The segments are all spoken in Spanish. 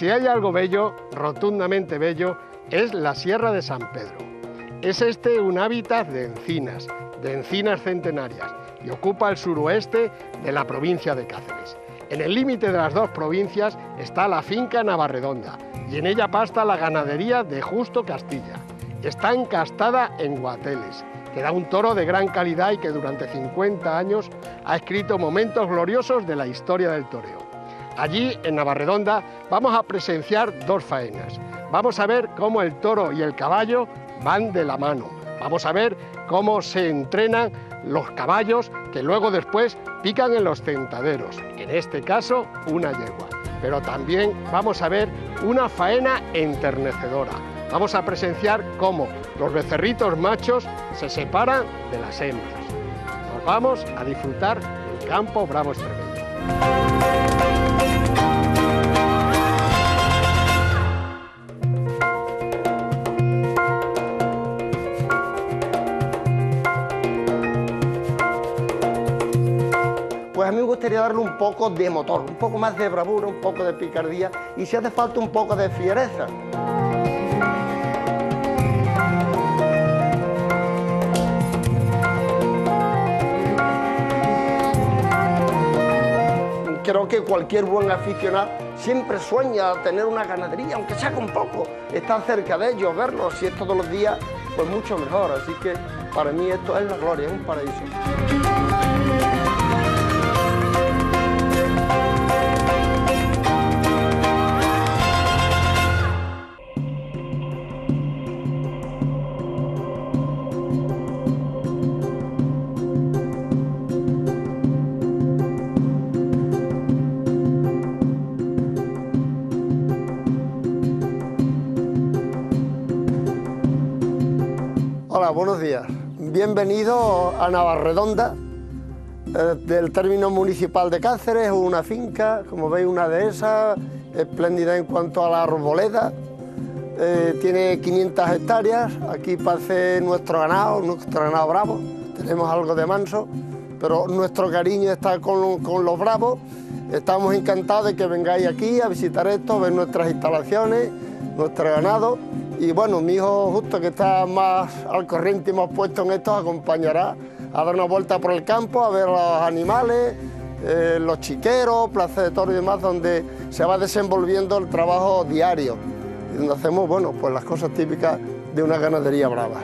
Si hay algo bello, rotundamente bello, es la Sierra de San Pedro. Es este un hábitat de encinas centenarias, y ocupa el suroeste de la provincia de Cáceres. En el límite de las dos provincias está la finca Navarredonda, y en ella pasta la ganadería de Justo Castilla. Está encastada en Guateles, que da un toro de gran calidad y que durante 50 años ha escrito momentos gloriosos de la historia del toreo. Allí, en Navarredonda, vamos a presenciar dos faenas. Vamos a ver cómo el toro y el caballo van de la mano. Vamos a ver cómo se entrenan los caballos que luego después pican en los tentaderos, en este caso una yegua. Pero también vamos a ver una faena enternecedora. Vamos a presenciar cómo los becerritos machos se separan de las hembras. Nos vamos a disfrutar del campo bravo extremeño. Pues a mí me gustaría darle un poco de motor, un poco más de bravura, un poco de picardía y si hace falta un poco de fiereza. Creo que cualquier buen aficionado siempre sueña tener una ganadería, aunque sea con poco, estar cerca de ellos, verlos, si es todos los días, pues mucho mejor. Así que para mí esto es la gloria, es un paraíso. Hola, buenos días. Bienvenidos a Navarredonda, del término municipal de Cáceres, una finca, como veis, una dehesa, espléndida en cuanto a la arboleda, tiene 500 hectáreas, aquí pase nuestro ganado bravo, tenemos algo de manso, pero nuestro cariño está con los bravos. Estamos encantados de que vengáis aquí a visitar esto, ver nuestras instalaciones, nuestro ganado. Y bueno, mi hijo Justo, que está más al corriente y más puesto en esto, acompañará a dar una vuelta por el campo, a ver los animales, los chiqueros, plaza de toros y demás, donde se va desenvolviendo el trabajo diario y donde hacemos, bueno, pues las cosas típicas de una ganadería brava.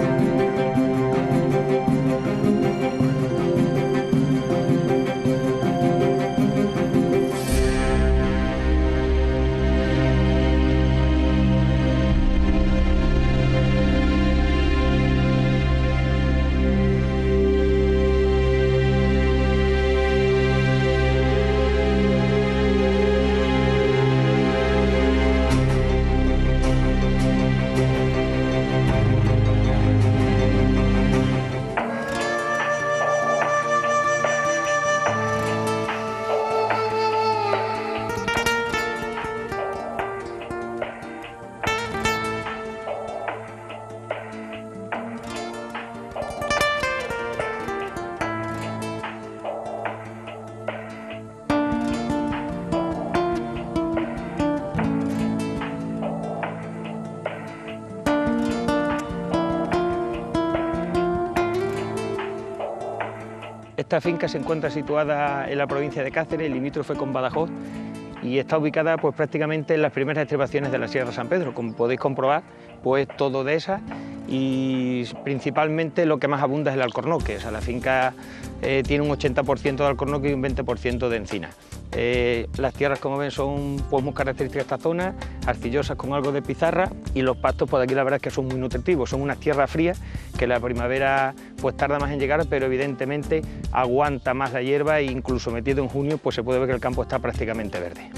Esta finca se encuentra situada en la provincia de Cáceres, limítrofe con Badajoz, y está ubicada pues prácticamente en las primeras estribaciones de la Sierra de San Pedro. Como podéis comprobar, pues todo dehesa y principalmente lo que más abunda es el alcornoque. O sea, la finca tiene un 80% de alcornoque y un 20% de encina. Las tierras, como ven, son pues muy características de esta zona, arcillosas con algo de pizarra, y los pastos, pues aquí la verdad es que son muy nutritivos. Son unas tierras frías que la primavera pues tarda más en llegar, pero evidentemente aguanta más la hierba, e incluso metido en junio pues se puede ver que el campo está prácticamente verde.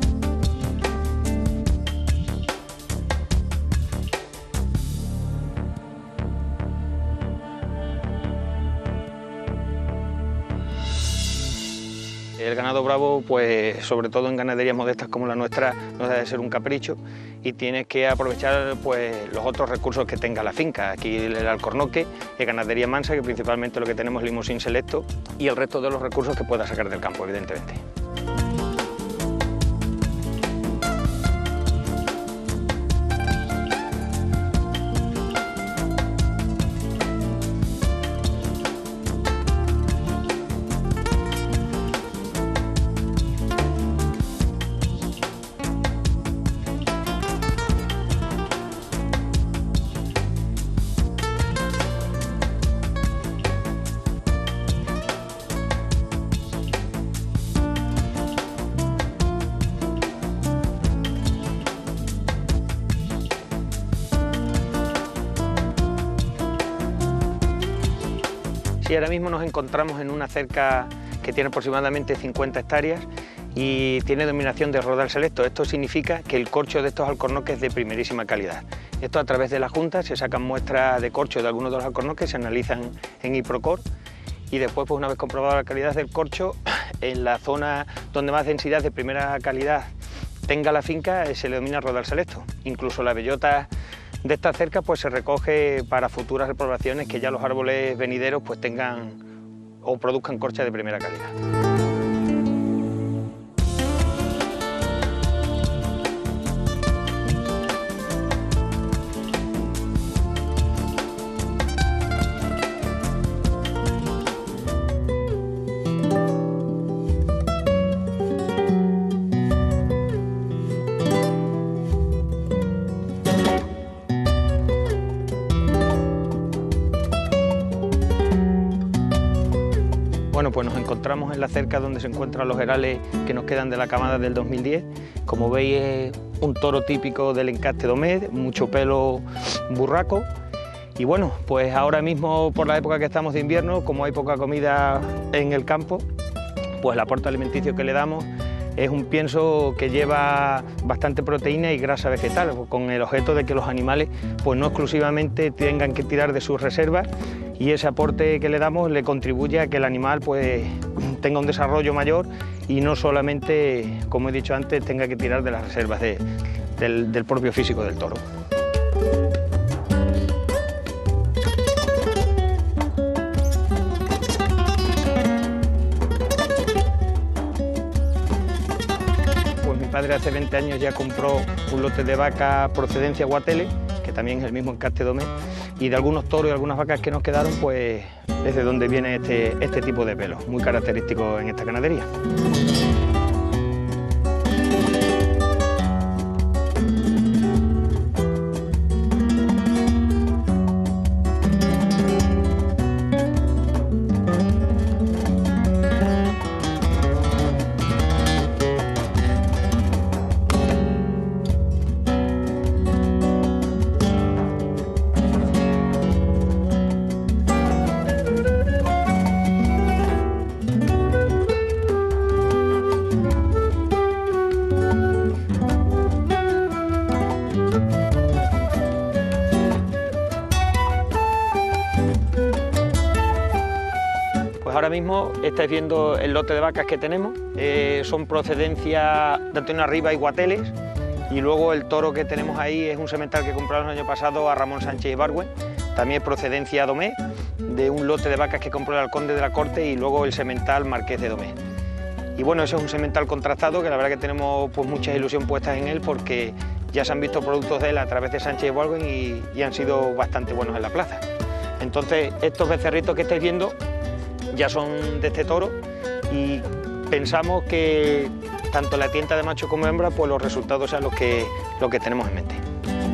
El ganado bravo, pues sobre todo en ganaderías modestas como la nuestra, no debe ser un capricho y tienes que aprovechar pues los otros recursos que tenga la finca. Aquí el alcornoque, ganadería mansa, que principalmente lo que tenemos es limosín selecto, y el resto de los recursos que pueda sacar del campo, evidentemente. Sí, ahora mismo nos encontramos en una cerca que tiene aproximadamente 50 hectáreas y tiene denominación de Rodal Selecto. Esto significa que el corcho de estos alcornoques es de primerísima calidad. Esto a través de la Junta se sacan muestras de corcho de algunos de los alcornoques, se analizan en Iprocor y después, pues una vez comprobada la calidad del corcho, en la zona donde más densidad de primera calidad tenga la finca se le denomina Rodal Selecto. Incluso la bellota de esta cerca pues se recoge para futuras repoblaciones, que ya los árboles venideros pues tengan o produzcan corcha de primera calidad. Bueno, pues nos encontramos en la cerca donde se encuentran los herales que nos quedan de la camada del 2010. Como veis, es un toro típico del encaste Domé, mucho pelo burraco. Y bueno, pues ahora mismo, por la época que estamos de invierno, como hay poca comida en el campo, pues el aporte alimenticio que le damos es un pienso que lleva bastante proteína y grasa vegetal, con el objeto de que los animales pues no exclusivamente tengan que tirar de sus reservas, y ese aporte que le damos le contribuye a que el animal pues tenga un desarrollo mayor y no solamente, como he dicho antes, tenga que tirar de las reservas del propio físico del toro. Pues mi padre hace 20 años ya compró un lote de vaca procedencia Guatele, que también es el mismo encaste Domé, y de algunos toros y algunas vacas que nos quedaron, pues es de donde viene este tipo de pelo, muy característico en esta ganadería. Ahora mismo estáis viendo el lote de vacas que tenemos, son procedencia de Antonio Arriba y Guateles, y luego el toro que tenemos ahí es un semental que compraron el año pasado a Ramón Sánchez Ibargüen, también procedencia Domé, de un lote de vacas que compró el Conde de la Corte, y luego el semental Marqués de Domé. Y bueno, ese es un semental contrastado que la verdad que tenemos pues mucha ilusión puestas en él, porque ya se han visto productos de él a través de Sánchez Ibargüen y han sido bastante buenos en la plaza. Entonces, estos becerritos que estáis viendo ya son de este toro, y pensamos que tanto la tienta de macho como hembra, pues los resultados sean los que tenemos en mente.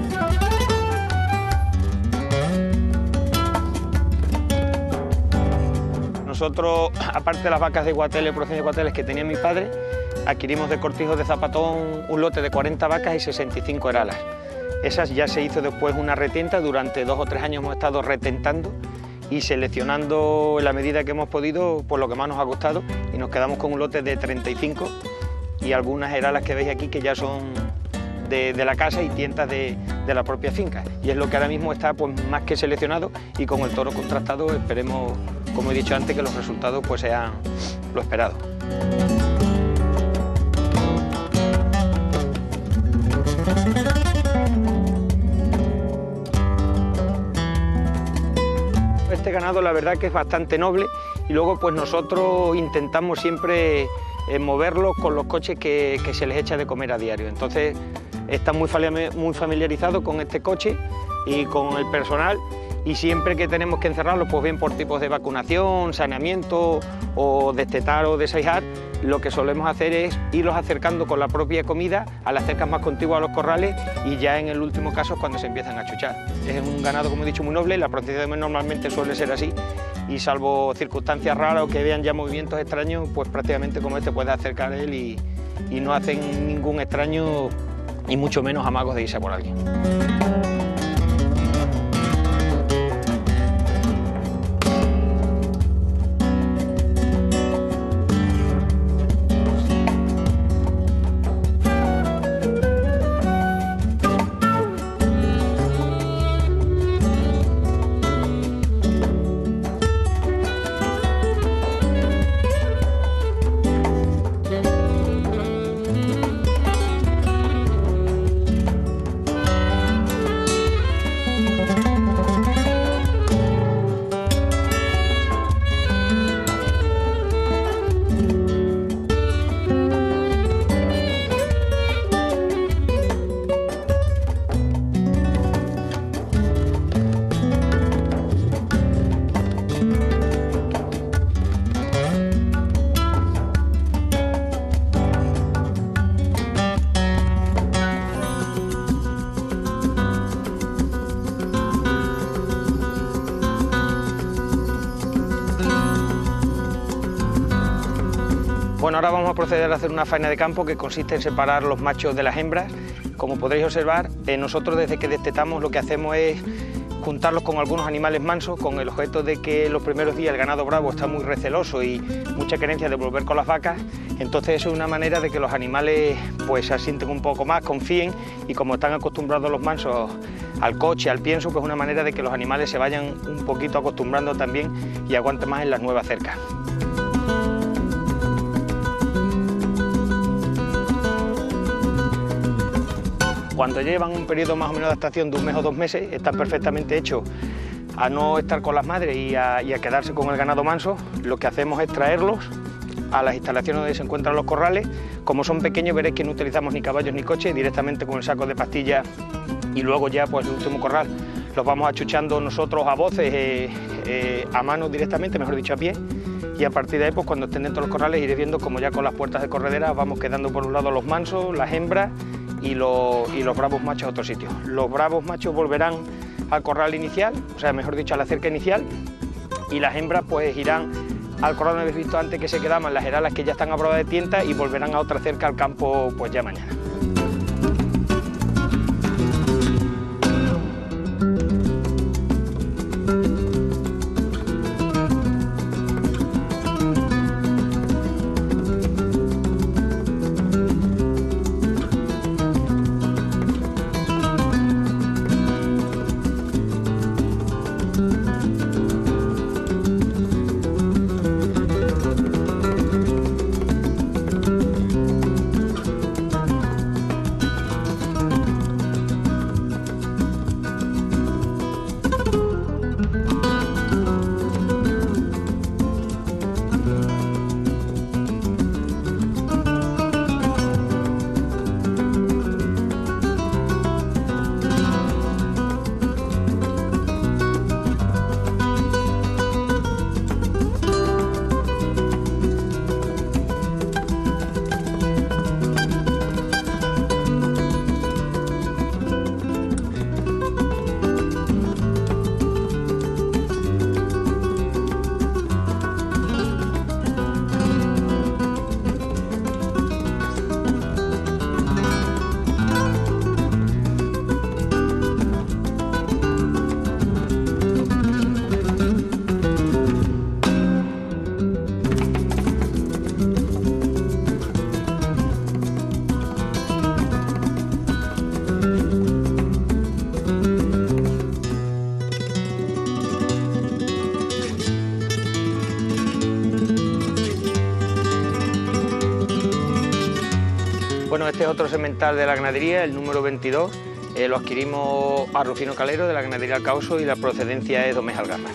Nosotros, aparte de las vacas de Guatele, procedencia de Guateles que tenía mi padre, adquirimos de Cortijos de Zapatón un lote de 40 vacas y 65 heralas. Esas ya se hizo después una retienta, durante 2 o 3 años hemos estado retentando y seleccionando en la medida que hemos podido por lo que más nos ha gustado, y nos quedamos con un lote de 35 y algunas heralas que veis aquí que ya son de la casa y tientas de la propia finca, y es lo que ahora mismo está pues más que seleccionado, y con el toro contrastado esperemos, como he dicho antes, que los resultados pues sean lo esperado. Este ganado la verdad que es bastante noble, y luego pues nosotros intentamos siempre moverlos con los coches que se les echa de comer a diario. Entonces están muy familiarizados con este coche y con el personal, y siempre que tenemos que encerrarlos, pues bien por tipos de vacunación, saneamiento o destetar o desaijar, lo que solemos hacer es irlos acercando con la propia comida a las cercas más contiguas a los corrales, y ya en el último caso es cuando se empiezan a chuchar. Es un ganado, como he dicho, muy noble, la procedencia de normalmente suele ser así, y salvo circunstancias raras o que vean ya movimientos extraños, pues prácticamente como este puede acercar él y no hacen ningún extraño, y mucho menos amagos de irse por alguien. Bueno, ahora vamos a proceder a hacer una faena de campo que consiste en separar los machos de las hembras. Como podréis observar, nosotros desde que destetamos lo que hacemos es juntarlos con algunos animales mansos con el objeto de que los primeros días el ganado bravo está muy receloso y mucha querencia de volver con las vacas. Entonces eso es una manera de que los animales pues se asienten un poco más, confíen, y como están acostumbrados los mansos al coche, al pienso, pues es una manera de que los animales se vayan un poquito acostumbrando también y aguanten más en las nuevas cercas. Cuando llevan un periodo más o menos de adaptación de 1 mes o 2 meses, están perfectamente hechos a no estar con las madres y a quedarse con el ganado manso. Lo que hacemos es traerlos a las instalaciones donde se encuentran los corrales. Como son pequeños, veréis que no utilizamos ni caballos ni coches, directamente con el saco de pastillas, y luego ya pues el último corral los vamos achuchando nosotros a voces, a mano directamente, mejor dicho a pie, y a partir de ahí pues cuando estén dentro de los corrales iréis viendo como ya con las puertas de corredera vamos quedando por un lado los mansos, las hembras y los bravos machos a otro sitio. Los bravos machos volverán al corral inicial, o sea, mejor dicho, a la cerca inicial, y las hembras pues irán al corral donde habéis visto antes que se quedaban las heralas que ya están a prueba de tienta y volverán a otra cerca al campo pues ya mañana. Bueno, este es otro semental de la ganadería, el número 22. Lo adquirimos a Rufino Calero de la ganadería Alcaoso y la procedencia es Domés Algarra.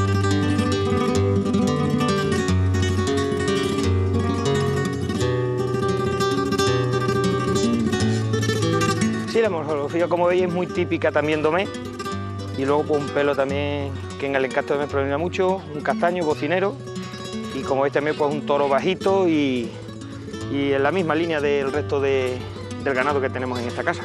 Sí, la morfología, como veis, es muy típica también Domés. Y luego pues, un pelo también que en el encasto de Domés predomina mucho, un castaño bocinero. Y como veis también pues un toro bajito y en la misma línea del resto del ganado que tenemos en esta casa.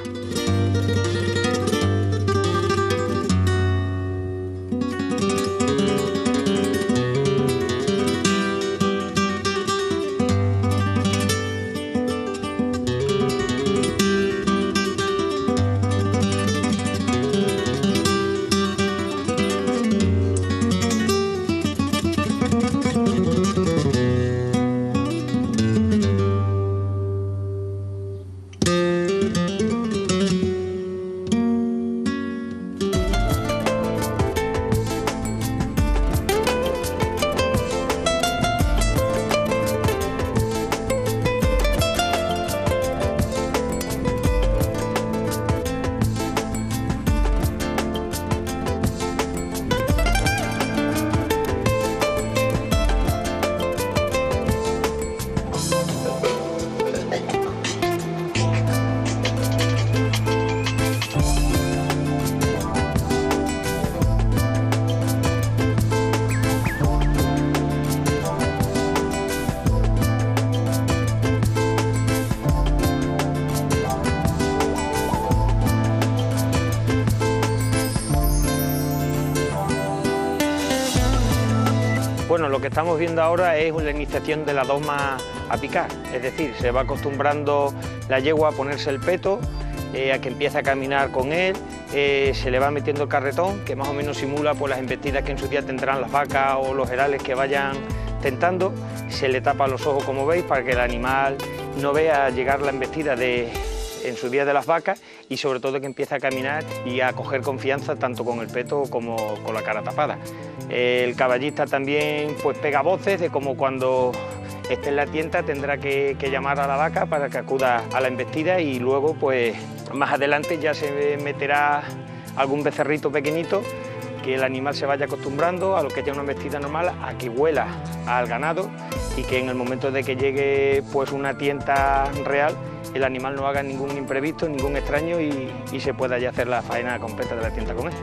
Bueno, lo que estamos viendo ahora es la iniciación de la doma a picar, es decir, se va acostumbrando la yegua a ponerse el peto, a que empiece a caminar con él, se le va metiendo el carretón, que más o menos simula pues, las embestidas que en su día tendrán las vacas o los herales que vayan tentando, se le tapa los ojos como veis para que el animal no vea llegar la embestida en su día de las vacas y sobre todo que empiece a caminar y a coger confianza tanto con el peto como con la cara tapada. El caballista también pues pega voces de como cuando esté en la tienda tendrá que llamar a la vaca para que acuda a la embestida y luego pues más adelante ya se meterá algún becerrito pequeñito que el animal se vaya acostumbrando a lo que es ya una embestida normal, a que huela al ganado y que en el momento de que llegue pues una tienda real el animal no haga ningún imprevisto, ningún extraño y se pueda ya hacer la faena completa de la tienda con él.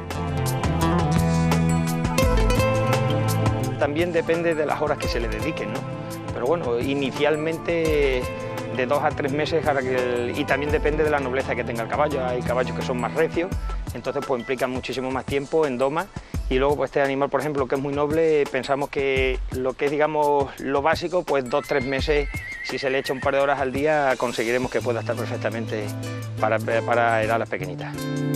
También depende de las horas que se le dediquen, ¿no? Pero bueno, inicialmente de 2 a 3 meses y también depende de la nobleza que tenga el caballo. Hay caballos que son más recios, entonces pues implican muchísimo más tiempo en doma y luego pues este animal, por ejemplo, que es muy noble, pensamos que lo que es digamos lo básico, pues 2 o 3 meses, si se le echa un par de horas al día, conseguiremos que pueda estar perfectamente para herar las pequeñitas.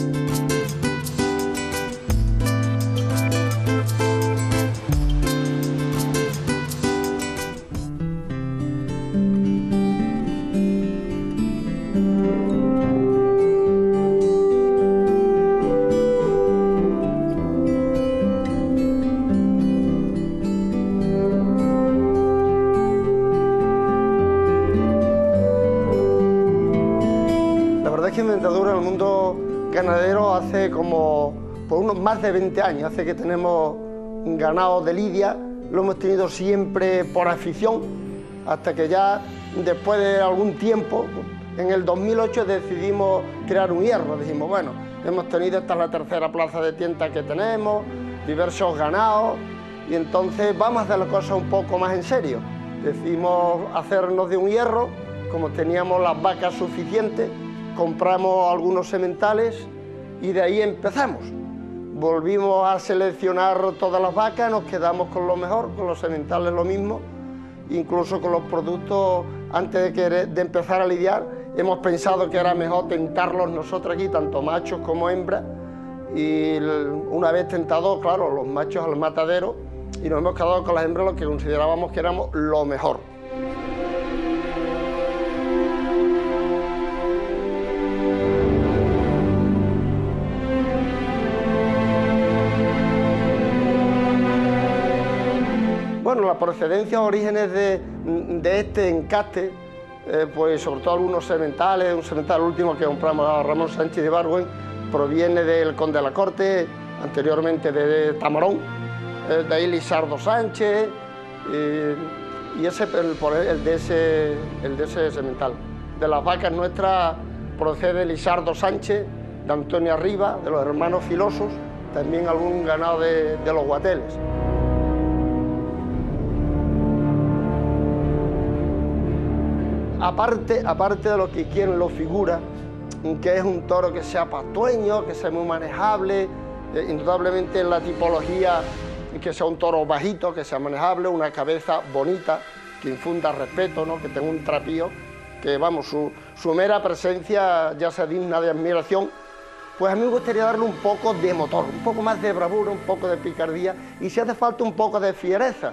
Que en Ventadura, en el mundo ganadero, hace como por unos más de 20 años, hace que tenemos ganado de lidia, lo hemos tenido siempre por afición, hasta que ya después de algún tiempo, en el 2008 decidimos crear un hierro, dijimos, bueno, hemos tenido, esta es la tercera plaza de tienda que tenemos, diversos ganados, y entonces vamos a hacer las cosas un poco más en serio. Decidimos hacernos de un hierro, como teníamos las vacas suficientes, compramos algunos sementales y de ahí empezamos. Volvimos a seleccionar todas las vacas, nos quedamos con lo mejor, con los sementales lo mismo, incluso con los productos, antes de empezar a lidiar, hemos pensado que era mejor tentarlos nosotros aquí, tanto machos como hembras, y una vez tentados, claro, los machos al matadero, y nos hemos quedado con las hembras lo que considerábamos que éramos lo mejor. Bueno, las procedencias, orígenes de este encaste, pues sobre todo algunos sementales, un semental último que compramos a Ramón Sánchez de Ibargüen, proviene del Conde de la Corte, anteriormente de Tamarón, de ahí Lisardo Sánchez, y ese el de ese semental. De las vacas nuestras procede Lisardo Sánchez, de Antonio Arriba, de los hermanos Filosos, también algún ganado de los Guateles. Aparte de lo que quien lo figura, que es un toro que sea pastueño, que sea muy manejable, indudablemente en la tipología, que sea un toro bajito, que sea manejable, una cabeza bonita, que infunda respeto, ¿no? Que tenga un trapío, que vamos, su mera presencia ya sea digna de admiración. Pues a mí me gustaría darle un poco de motor, un poco más de bravura, un poco de picardía y si hace falta un poco de fiereza.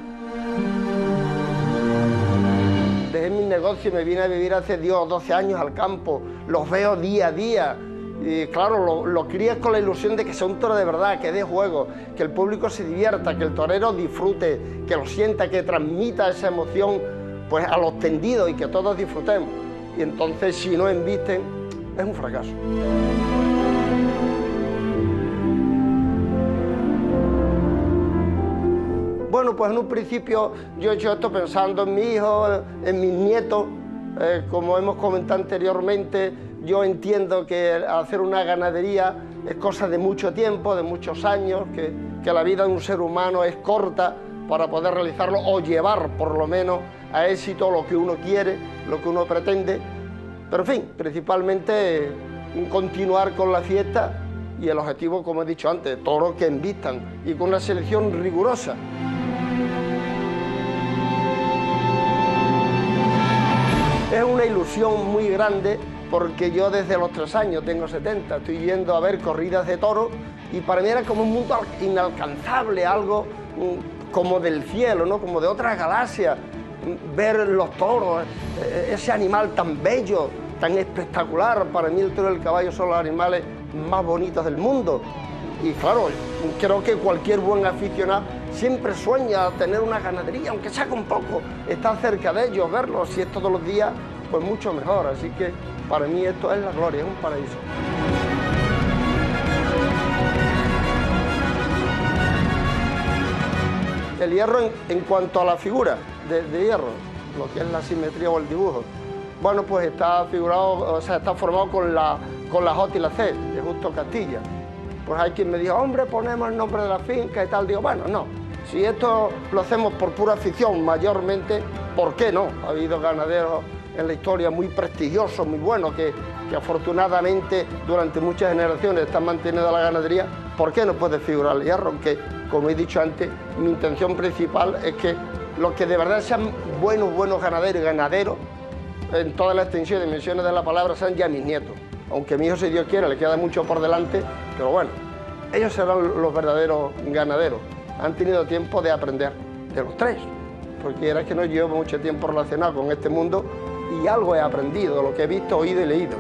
Dejé mi negocio y me vine a vivir hace 10 o 12 años al campo, los veo día a día y claro, lo crías con la ilusión de que sea un toro de verdad, que dé juego, que el público se divierta, que el torero disfrute, que lo sienta, que transmita esa emoción pues a los tendidos y que todos disfrutemos. Y entonces si no embisten, es un fracaso. Bueno, pues en un principio yo he hecho esto pensando en mi hijo, en mis nietos. Como hemos comentado anteriormente, yo entiendo que hacer una ganadería es cosa de mucho tiempo, de muchos años, que la vida de un ser humano es corta para poder realizarlo o llevar por lo menos a éxito lo que uno quiere, lo que uno pretende. Pero en fin, principalmente continuar con la fiesta y el objetivo, como he dicho antes, toros que embistan y con una selección rigurosa. es una ilusión muy grande, porque yo desde los 3 años, tengo 70, estoy yendo a ver corridas de toros y para mí era como un mundo inalcanzable, algo como del cielo, ¿no? Como de otra galaxia, ver los toros, ese animal tan bello, tan espectacular. Para mí el toro y el caballo son los animales más bonitos del mundo. Y claro, creo que cualquier buen aficionado siempre sueña tener una ganadería, aunque sea con poco, estar cerca de ellos, verlos, si es todos los días, pues mucho mejor. Así que para mí esto es la gloria, es un paraíso. El hierro en cuanto a la figura de hierro, lo que es la simetría o el dibujo, bueno, pues está figurado, o sea, está formado con la J y la C, de Justo Castilla. Pues hay quien me dijo, hombre, ponemos el nombre de la finca y tal. Digo, bueno, no, si esto lo hacemos por pura afición mayormente, ¿por qué no? Ha habido ganaderos en la historia muy prestigiosos, muy buenos, que afortunadamente durante muchas generaciones están manteniendo la ganadería. ¿Por qué no puede figurar el hierro? Aunque, como he dicho antes, mi intención principal es que los que de verdad sean buenos ganaderos y ganaderos, en toda la extensión y dimensiones de la palabra, sean ya mis nietos. Aunque mi hijo, si Dios quiere, le queda mucho por delante, pero bueno, ellos serán los verdaderos ganaderos. Han tenido tiempo de aprender de los 3, porque era que no llevo mucho tiempo relacionado con este mundo y algo he aprendido de lo que he visto, oído y leído.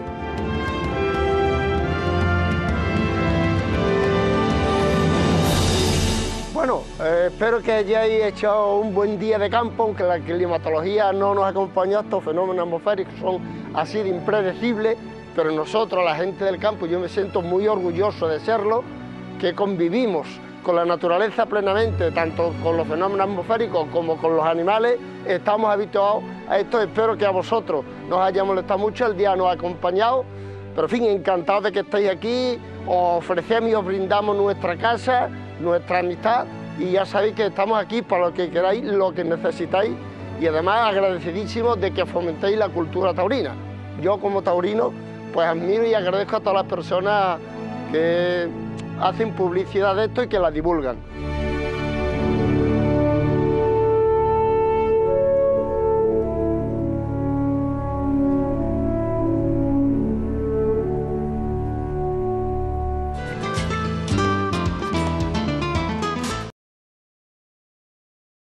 Bueno, espero que hayáis hecho un buen día de campo, aunque la climatología no nos acompañó. Estos fenómenos atmosféricos son así de impredecibles, pero nosotros, la gente del campo, yo me siento muy orgulloso de serlo, que convivimos con la naturaleza plenamente, tanto con los fenómenos atmosféricos como con los animales, estamos habituados a esto. Espero que a vosotros nos haya molestado mucho, el día nos ha acompañado, pero en fin, encantados de que estéis aquí, os ofrecemos y os brindamos nuestra casa, nuestra amistad, y ya sabéis que estamos aquí para lo que queráis, lo que necesitáis, y además agradecidísimos de que fomentéis la cultura taurina. Yo como taurino, pues admiro y agradezco a todas las personas que hacen publicidad de esto y que la divulgan.